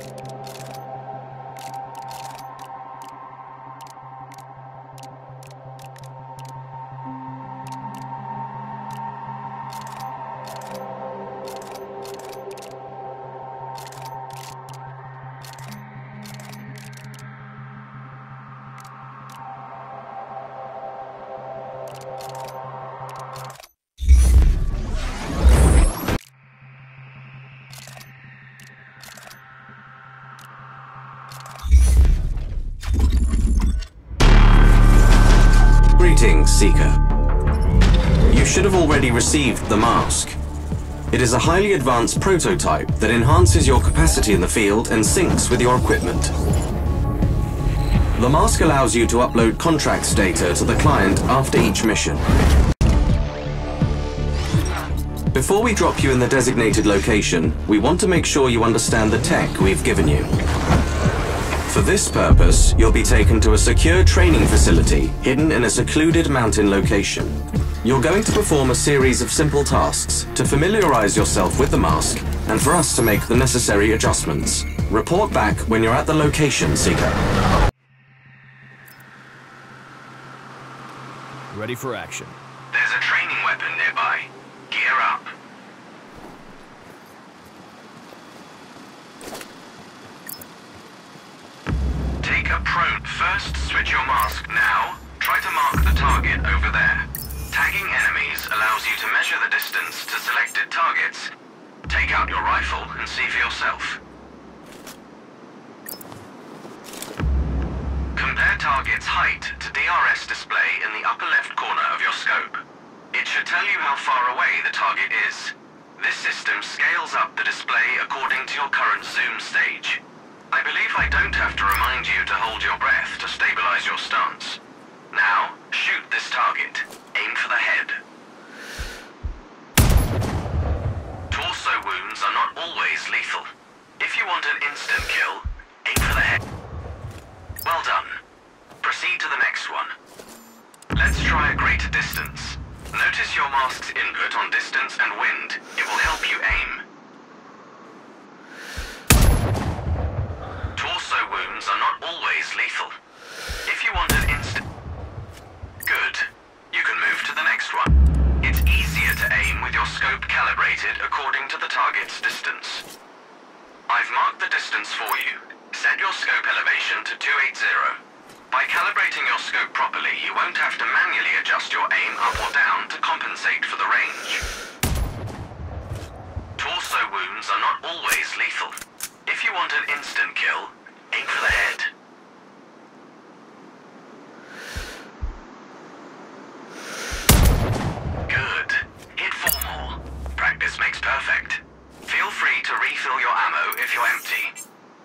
Greetings, Seeker. You should have already received the mask. It is a highly advanced prototype that enhances your capacity in the field and syncs with your equipment. The mask allows you to upload contracts data to the client after each mission. Before we drop you in the designated location, we want to make sure you understand the tech we've given you. For this purpose, you'll be taken to a secure training facility hidden in a secluded mountain location. You're going to perform a series of simple tasks to familiarize yourself with the mask and for us to make the necessary adjustments. Report back when you're at the location, Seeker. Ready for action. There's a training weapon nearby. Gear up. Take a prone. First, switch your mask now. Try to mark the target over there. Tagging enemies allows you to measure the distance to selected targets. Take out your rifle and see for yourself. Compare target's height to DRS display in the upper left corner of your scope. It should tell you how far away the target is. This system scales up the display according to your current zoom stage. I believe I don't have to remind you to hold your breath to stabilize your stance. Now, shoot this target. Aim for the head. Torso wounds are not always lethal. If you want an instant kill, aim for the head. Well done. Proceed to the next one. Let's try a greater distance. Notice your mask's input on distance and wind. It will help you aim. Torso wounds are not always lethal. If you want an instant... Good. You can move to the next one. It's easier to aim with your scope calibrated according to the target's distance. I've marked the distance for you. Set your scope elevation to 280. By calibrating your scope properly, you won't have to manually adjust your aim up or down to compensate for the range. Torso wounds are not always lethal. If you want an instant kill, aim for the head. Good. Hit 4 more. Practice makes perfect. Feel free to refill your ammo if you're empty.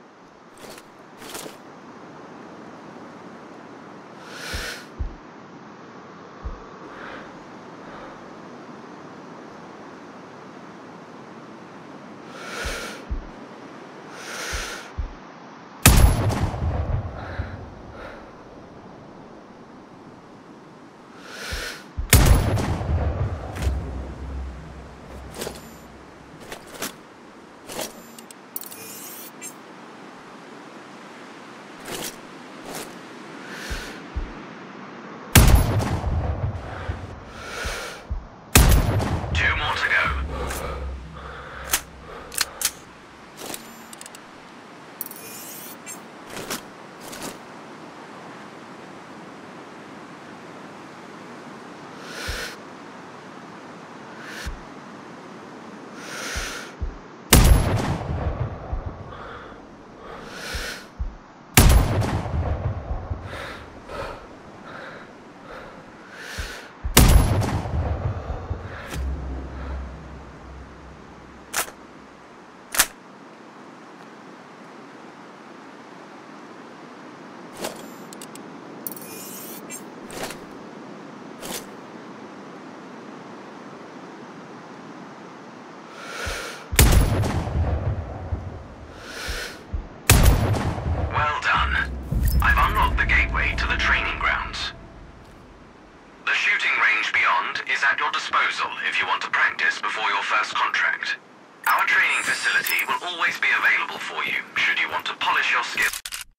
If you want to practice before your first contract. Our training facility will always be available for you, should you want to polish your skills.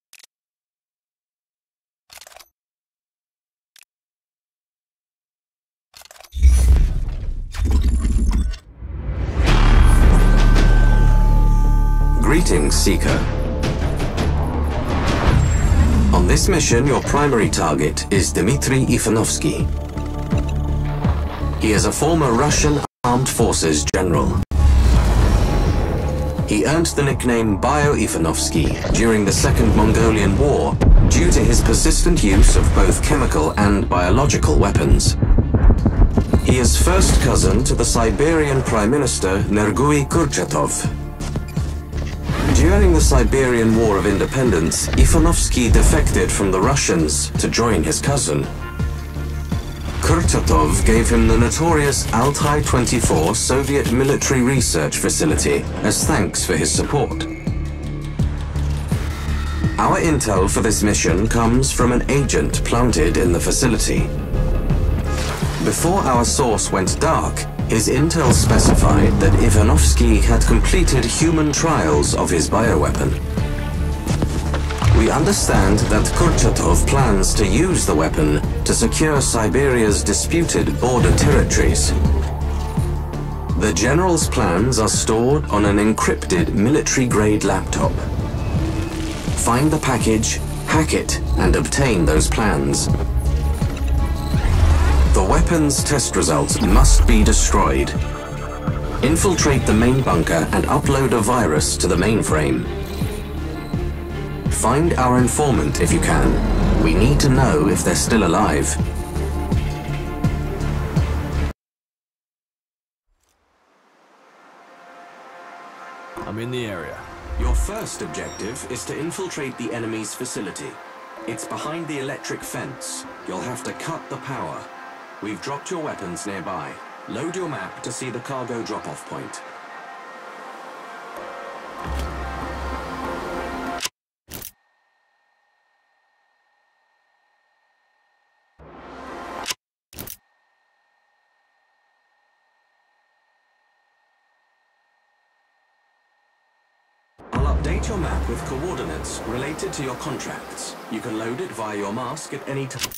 Greetings, Seeker. On this mission, your primary target is Dmitry Ivanovsky. He is a former Russian Armed Forces general. He earned the nickname Bio-Ivanovsky during the Second Mongolian War due to his persistent use of both chemical and biological weapons. He is first cousin to the Siberian Prime Minister Nergui Kurchatov. During the Siberian War of Independence, Ivanovsky defected from the Russians to join his cousin. Kurchatov gave him the notorious Altai-24 Soviet military research facility as thanks for his support. Our intel for this mission comes from an agent planted in the facility. Before our source went dark, his intel specified that Ivanovsky had completed human trials of his bioweapon. We understand that Kurchatov plans to use the weapon to secure Siberia's disputed border territories. The General's plans are stored on an encrypted military-grade laptop. Find the package, hack it, and obtain those plans. The weapon's test results must be destroyed. Infiltrate the main bunker and upload a virus to the mainframe. Find our informant if you can. We need to know if they're still alive. I'm in the area. Your first objective is to infiltrate the enemy's facility. It's behind the electric fence. You'll have to cut the power. We've dropped your weapons nearby. Load your map to see the cargo drop-off point. I'll update your map with coordinates related to your contracts. You can load it via your mask at any time.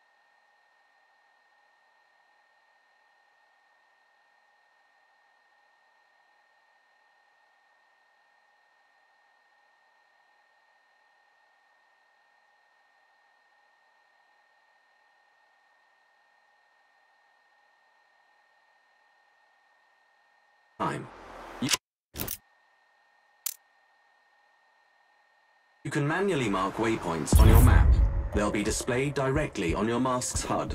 You can manually mark waypoints on your map. They'll be displayed directly on your mask's HUD.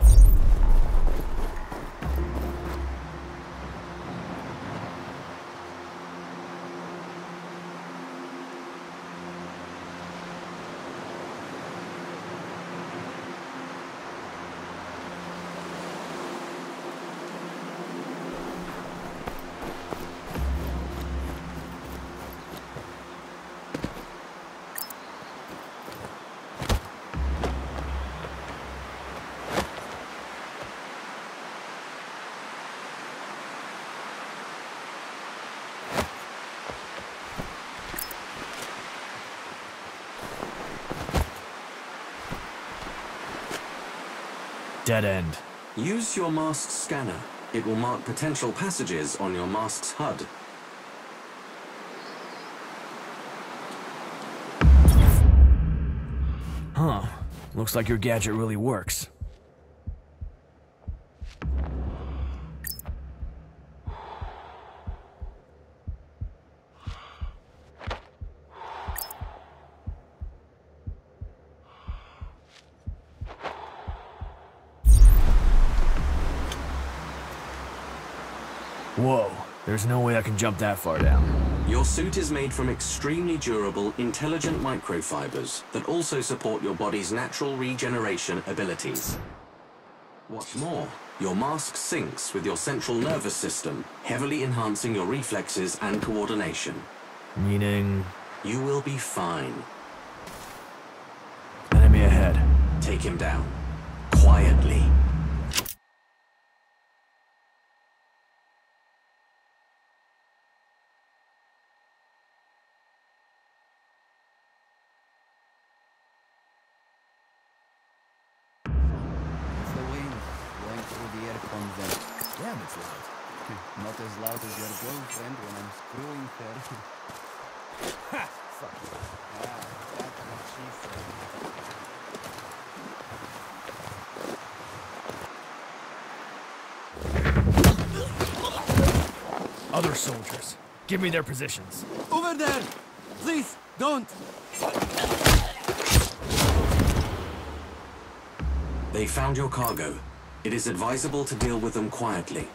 Dead end. Use your mask's scanner. It will mark potential passages on your mask's HUD. Huh. Looks like your gadget really works. Whoa, there's no way I can jump that far down. Your suit is made from extremely durable, intelligent microfibers that also support your body's natural regeneration abilities. What's more, your mask syncs with your central nervous system, heavily enhancing your reflexes and coordination. Meaning? You will be fine. Enemy ahead. Take him down. Quietly. loud. Not as loud as your girlfriend when I'm screwing her. Ha! Fuck you. That's what she said. Other soldiers. Give me their positions. Over there! Please, don't! They found your cargo. It is advisable to deal with them quietly.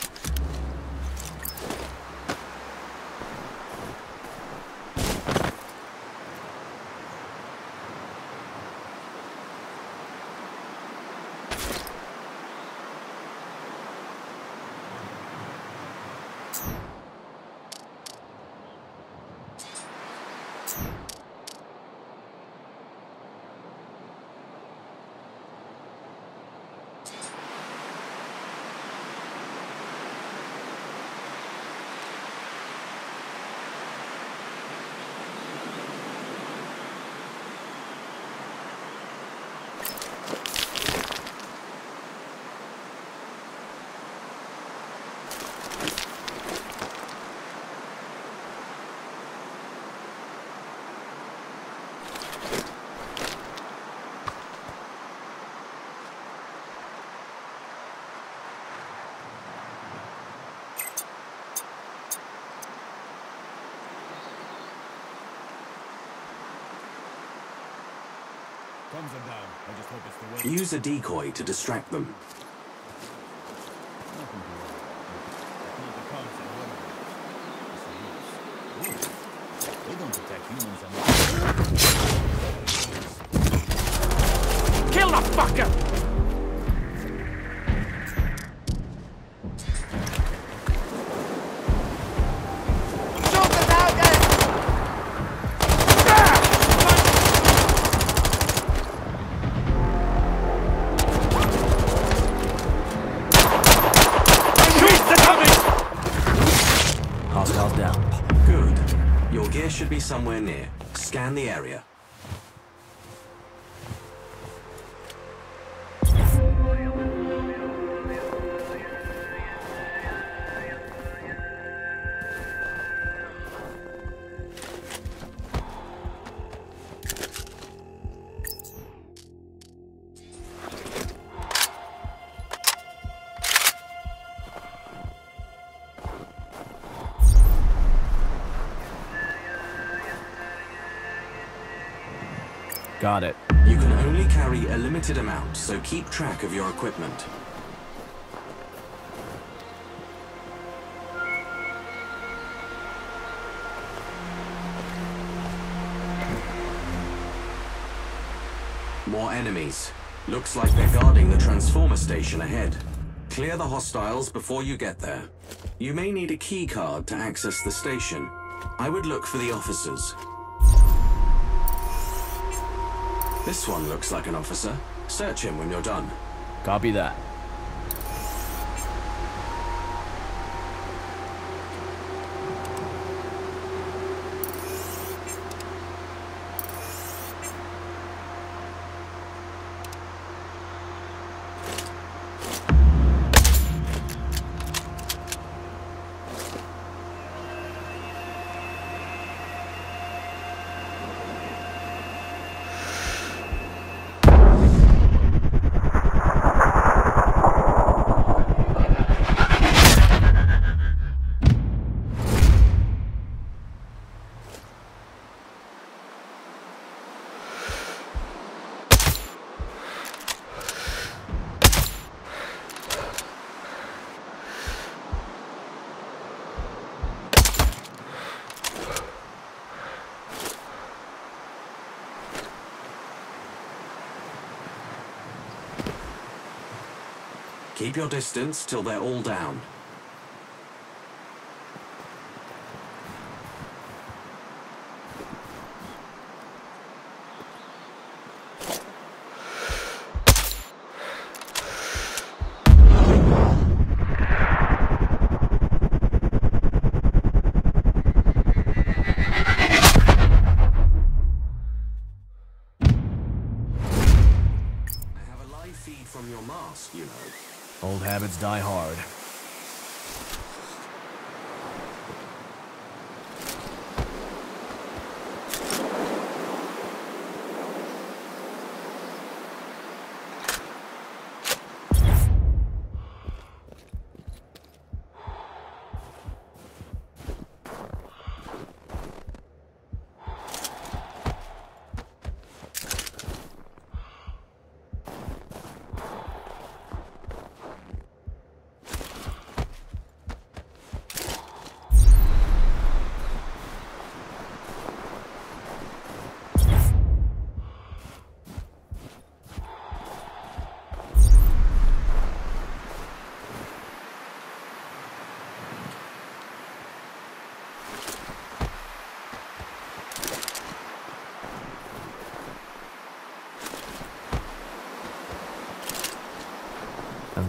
Guns are down. I just hope it's the way. Use a decoy to distract them. Nothing to worry about. If not the cops and whatever. They don't attack humans unless... Kill the fucker! Hostiles down. Good. Your gear should be somewhere near. Scan the area. Got it. You can only carry a limited amount, so keep track of your equipment. More enemies. Looks like they're guarding the transformer station ahead. Clear the hostiles before you get there. You may need a key card to access the station. I would look for the officers. This one looks like an officer. Search him when you're done. Copy that. Keep your distance till they're all down. Old habits die hard.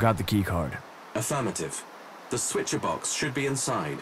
got the key card. Affirmative. The switcher box should be inside.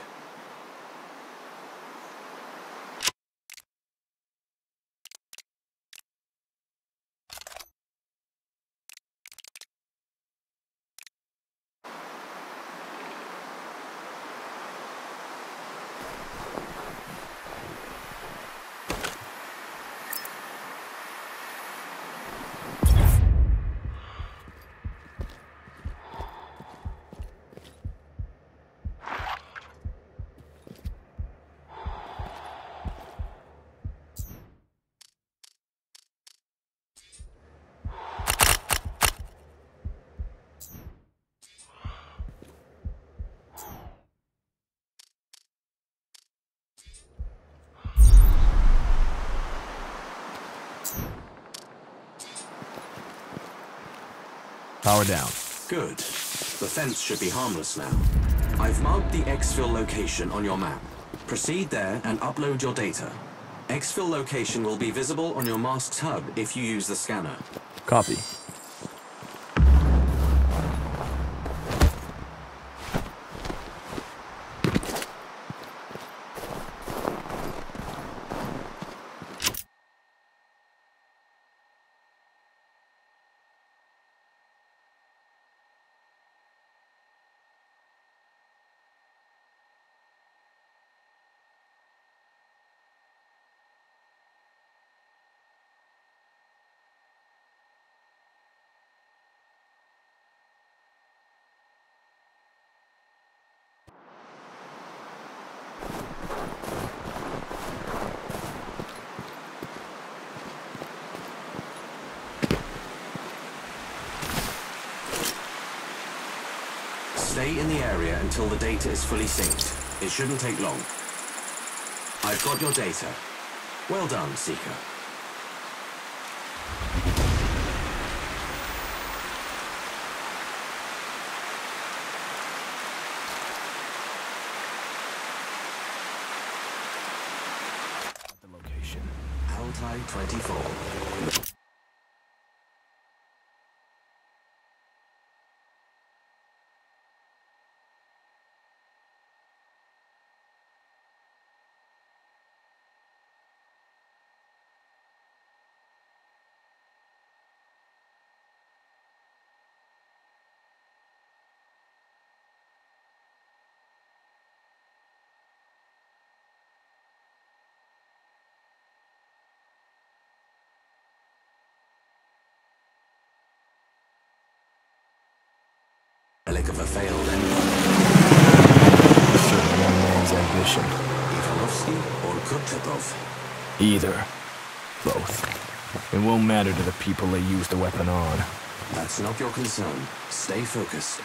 Power down. Good. The fence should be harmless now. I've marked the exfil location on your map. Proceed there and upload your data. Exfil location will be visible on your mask's hub if you use the scanner. Copy. Stay in the area until the data is fully synced. It shouldn't take long. I've got your data. Well done, Seeker. The location. Altai 24. Relic of a failed empire. Certain young man's ambition. Ivanovsky or Kurchatov? Either. Both. It won't matter to the people they use the weapon on. That's not your concern. Stay focused.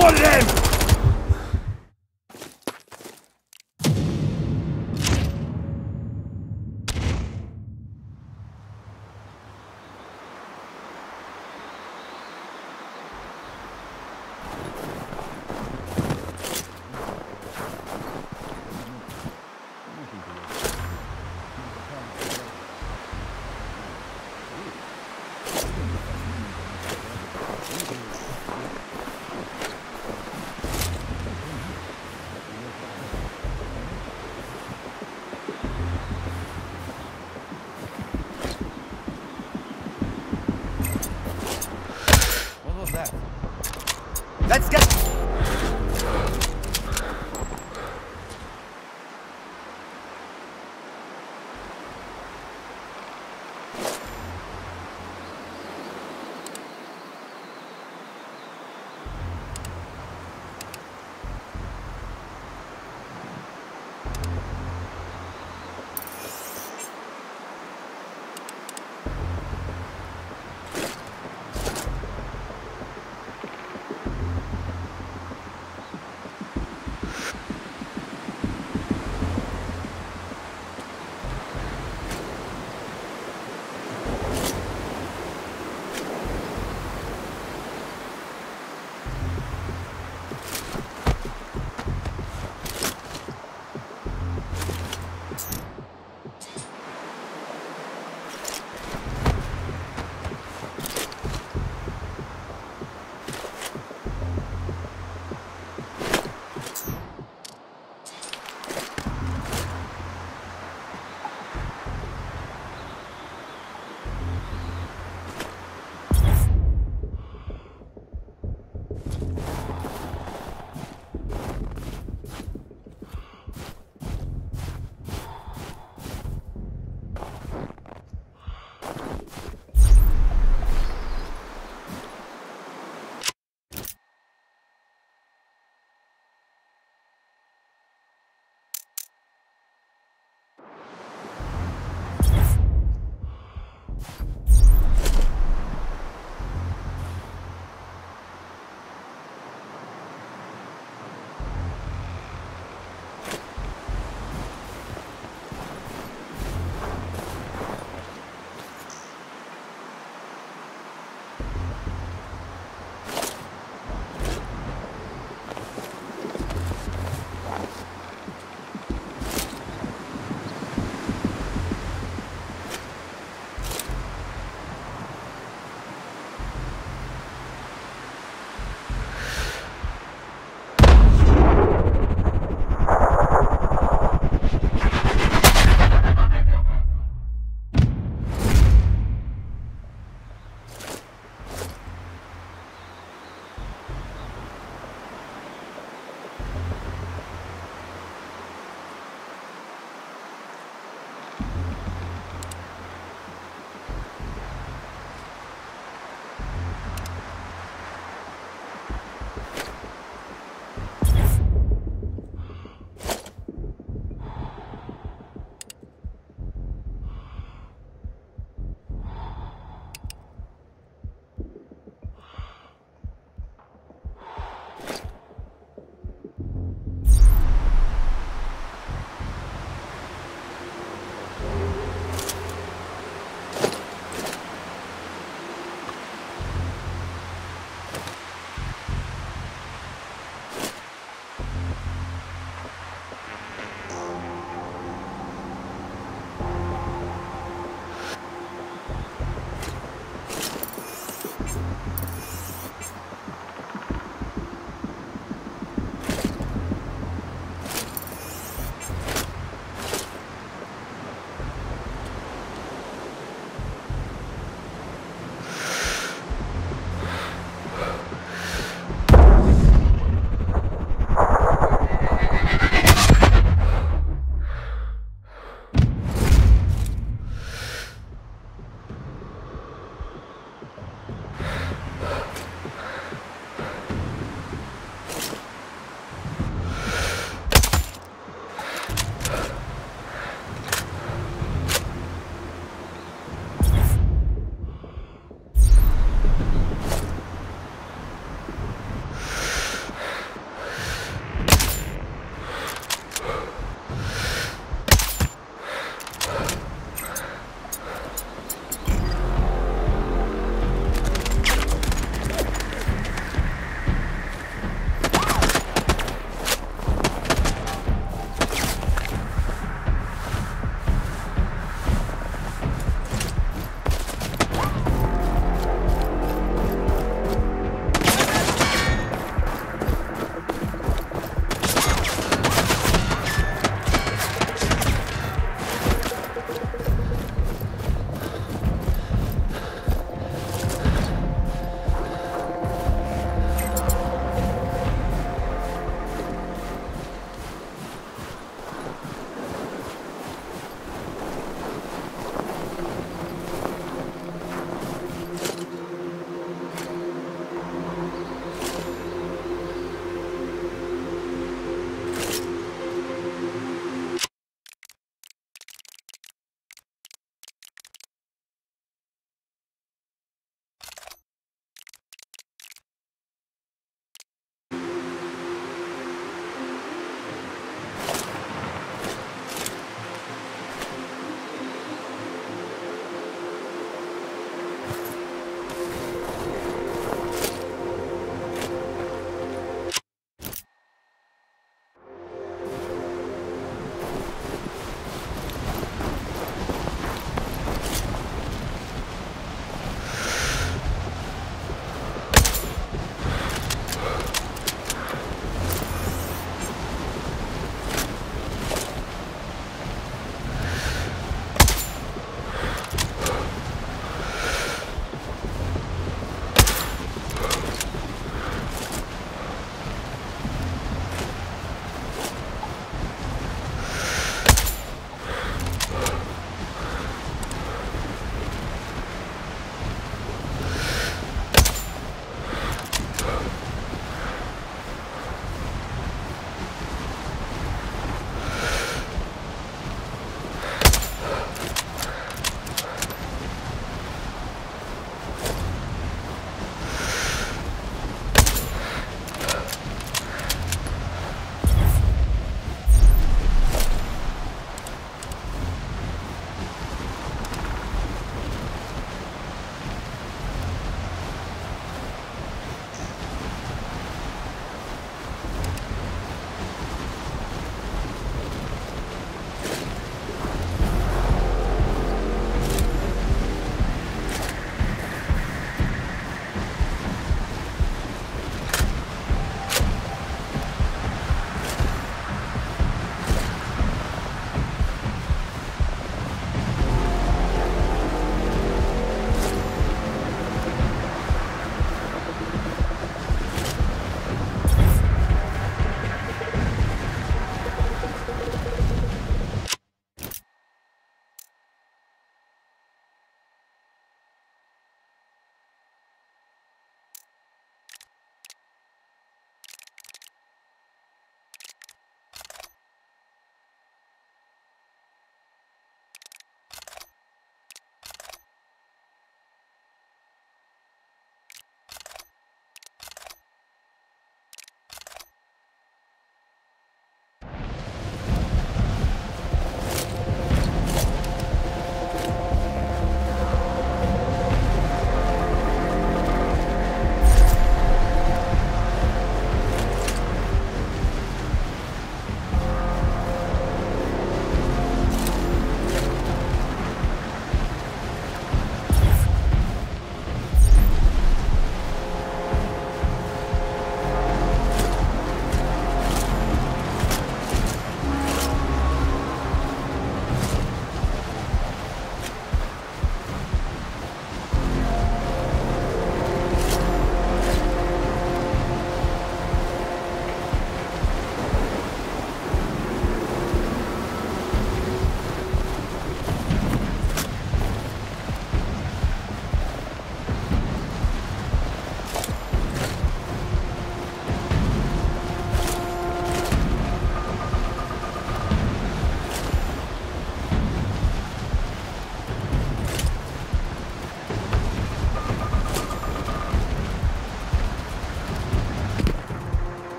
one of them! Let's get...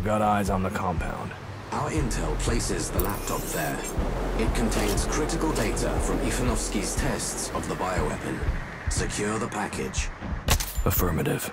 got eyes on the compound. Our intel places the laptop there. It contains critical data from Ivanovsky's tests of the bioweapon. Secure the package. Affirmative.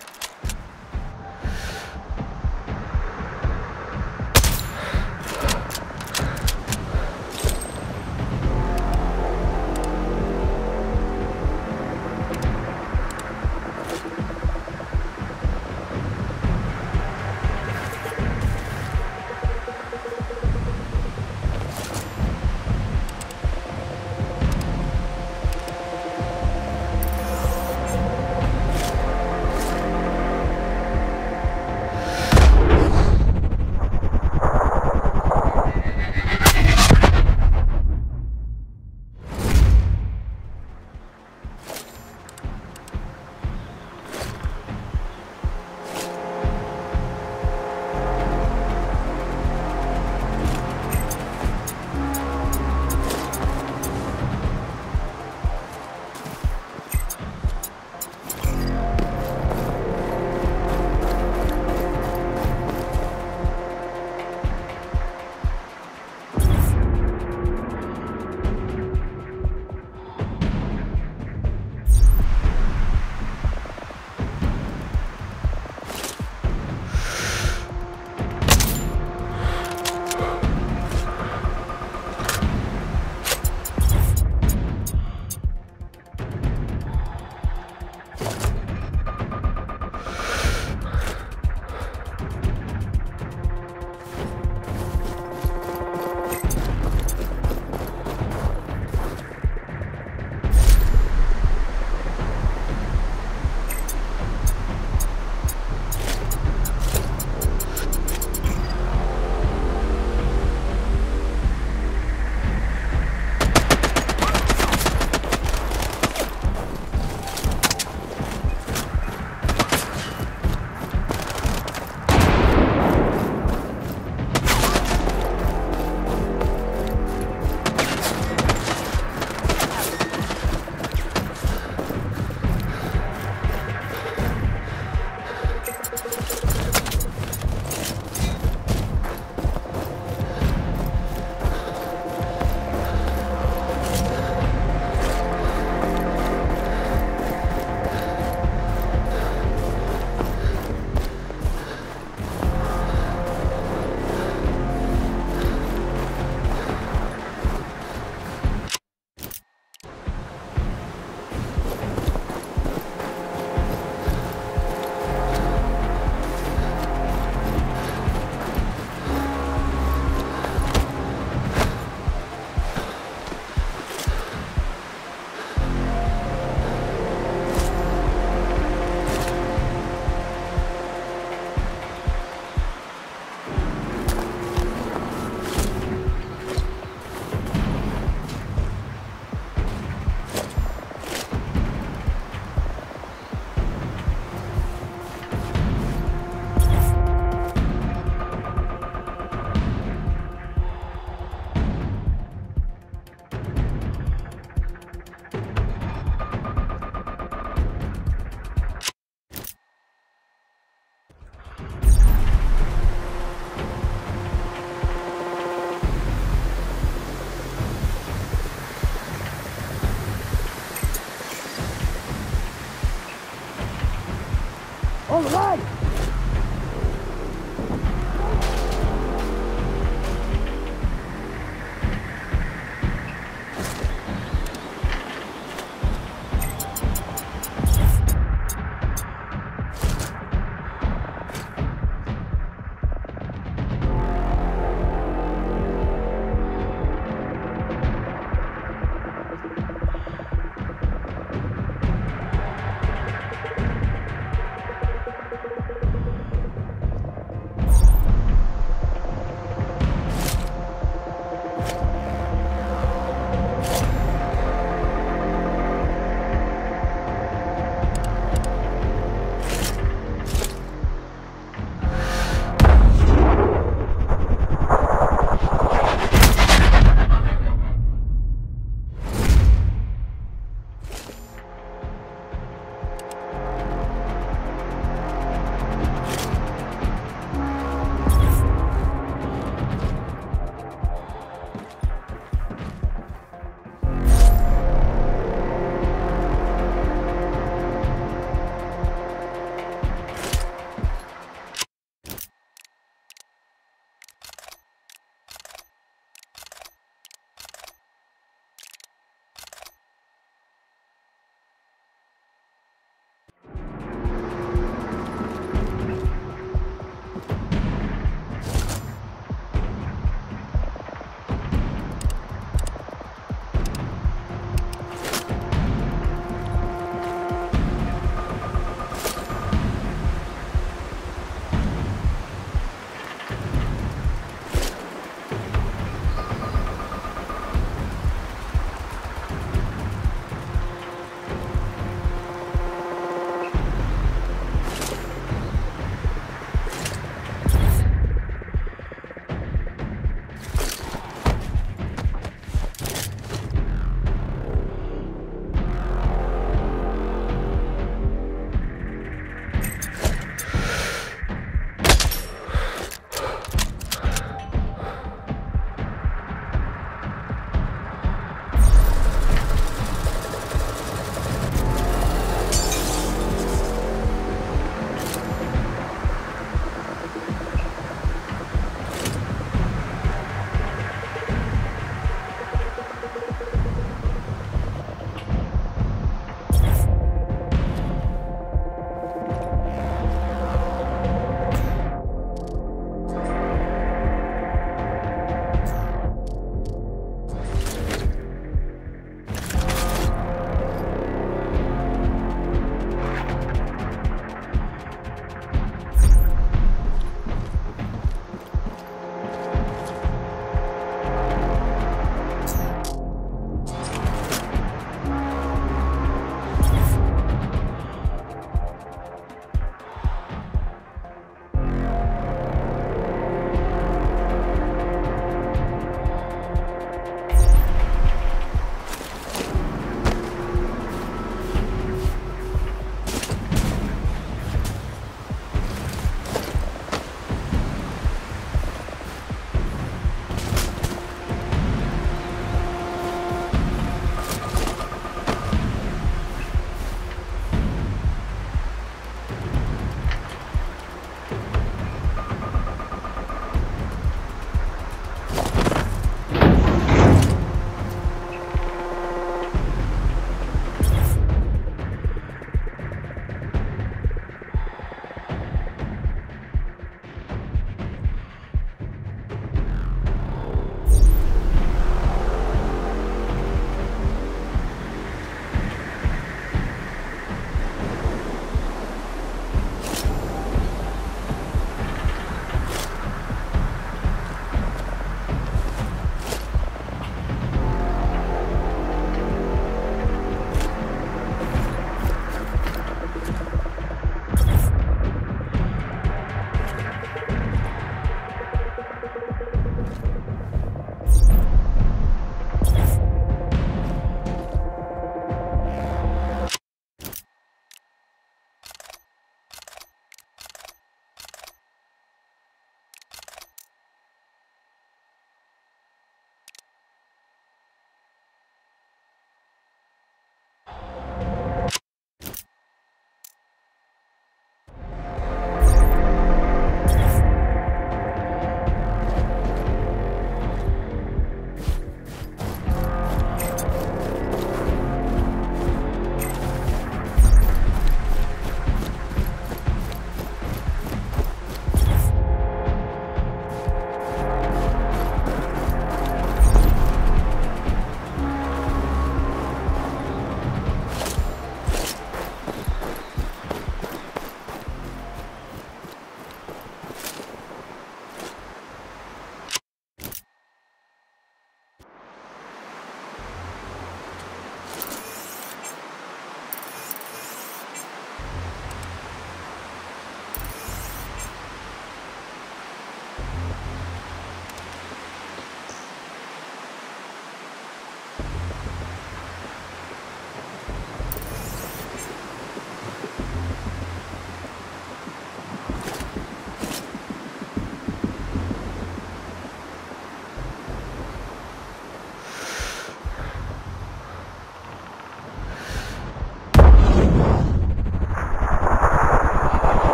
All right!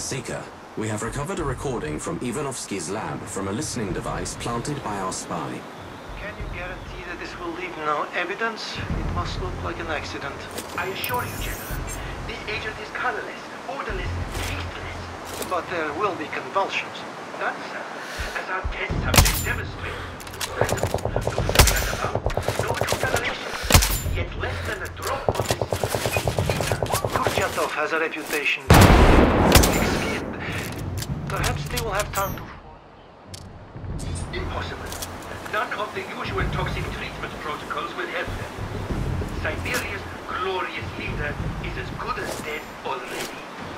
Seeker, we have recovered a recording from Ivanovsky's lab from a listening device planted by our spy. Can you guarantee that this will leave no evidence? It must look like an accident. I assure you, General, this agent is colorless, odorless, tasteless. But there will be convulsions. None, sir. As our test subject demonstrated. No splatter about, no discoloration. Yet less than a drop of this Kurchatov has a reputation for thick skin. Perhaps they will have time to... Impossible. None of the usual toxic treatment protocols will help them. Siberia's glorious leader is as good as dead already.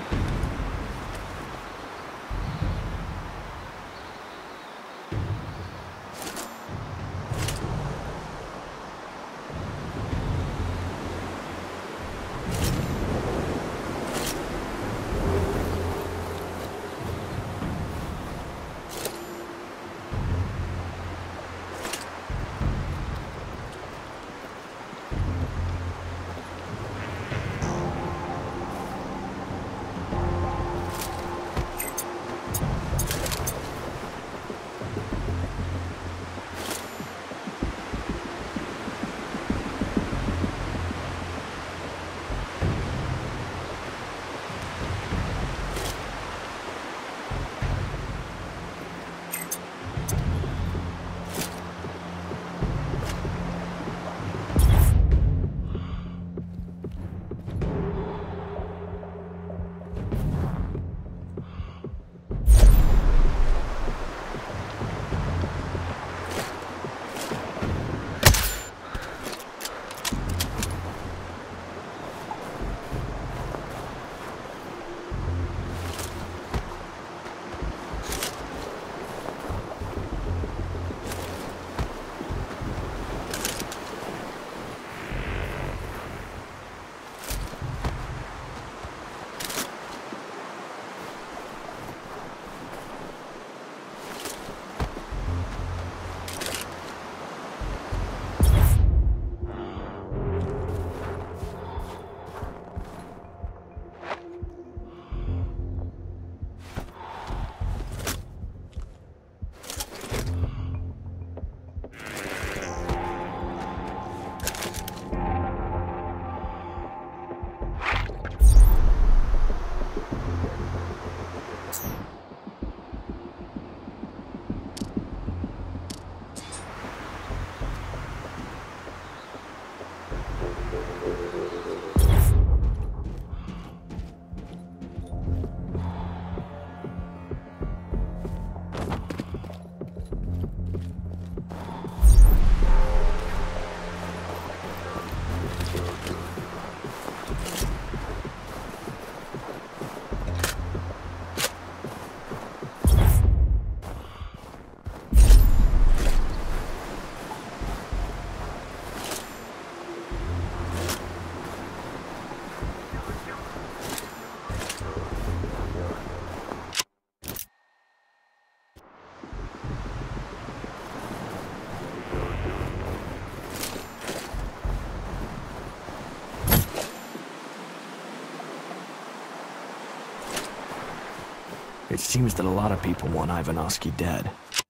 It seems that a lot of people want Ivanovsky dead.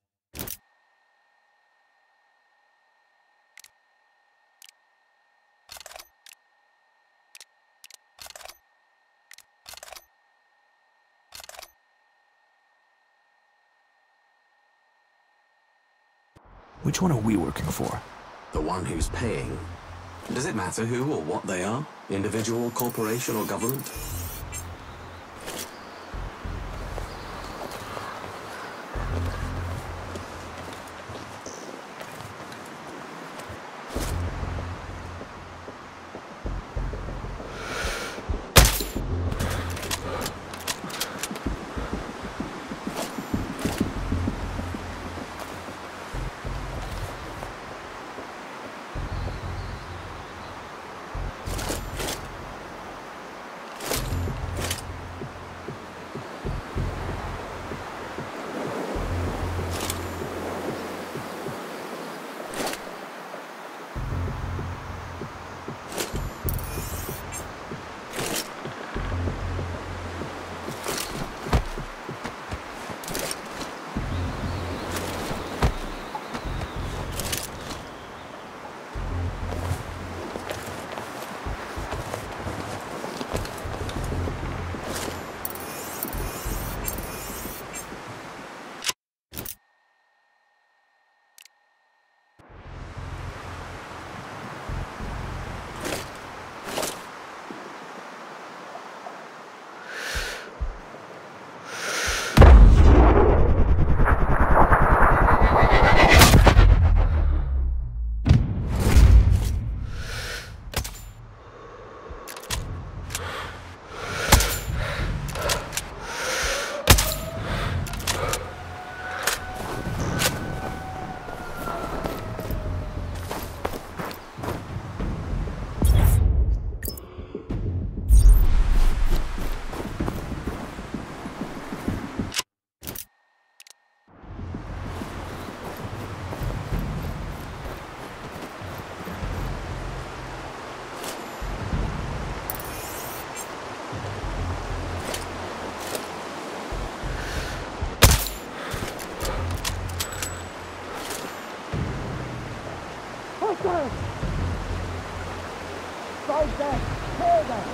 Which one are we working for? The one who's paying. Does it matter who or what they are? Individual, corporation, or government? Fight them! Kill them!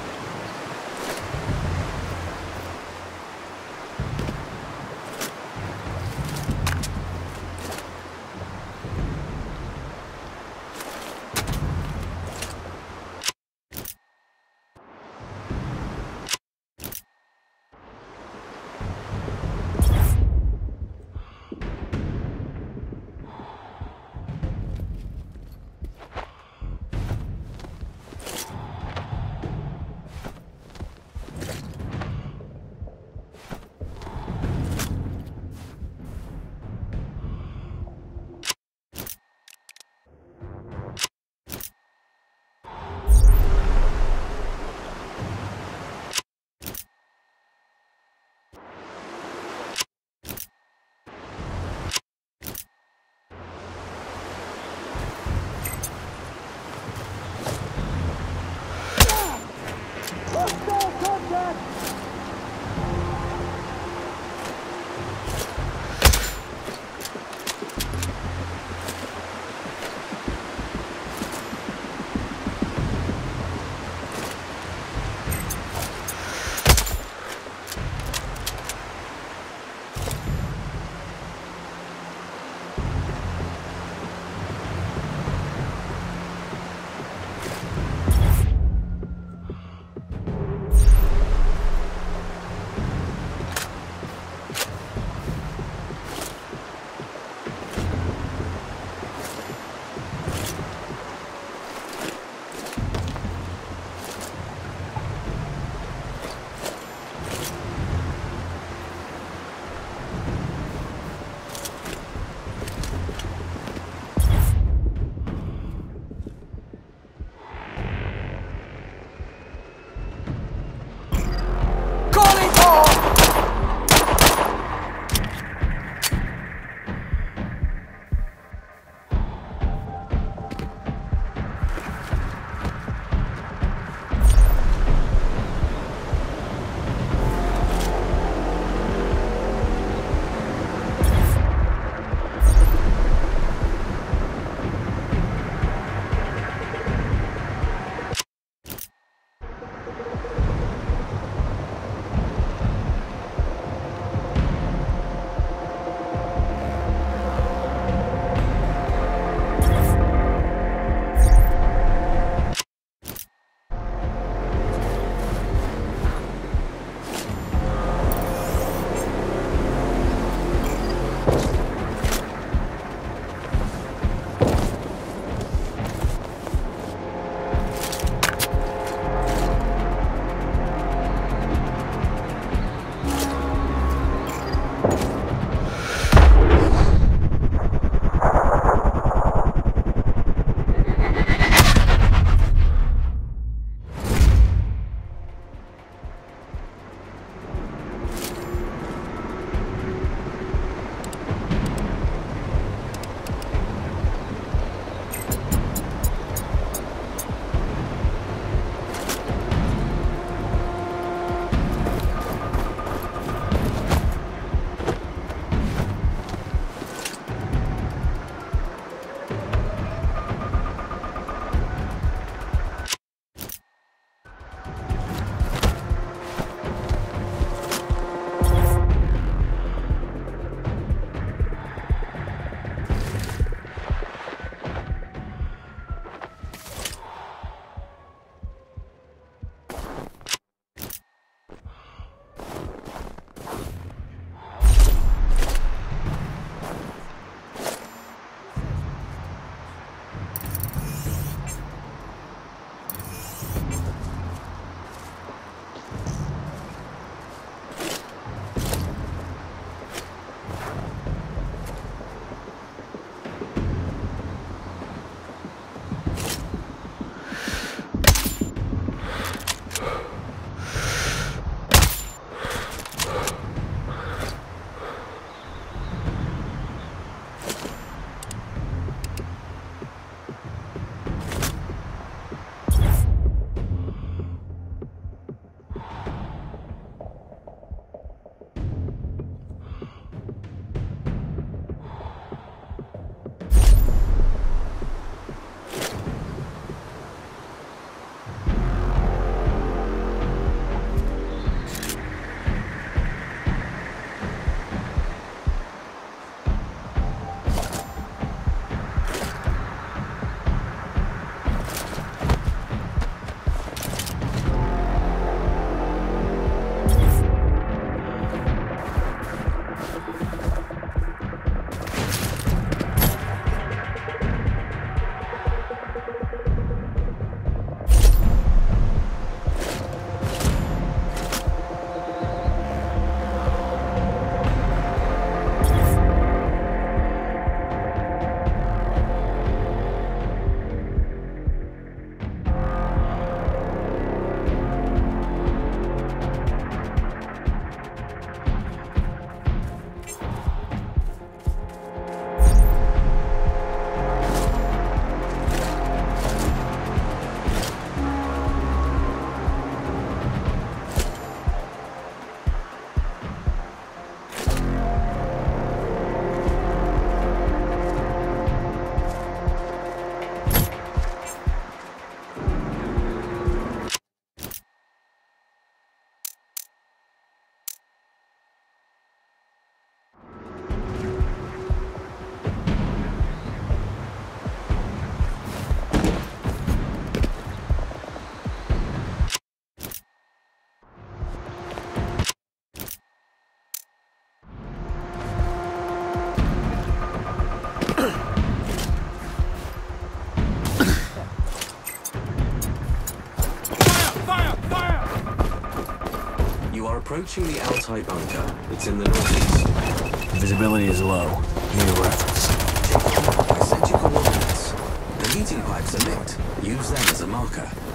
are approaching the Altai bunker. It's in the northeast. Visibility is low. Need a reference. I sent you coordinates. The heating pipes are lit. Use them as a marker.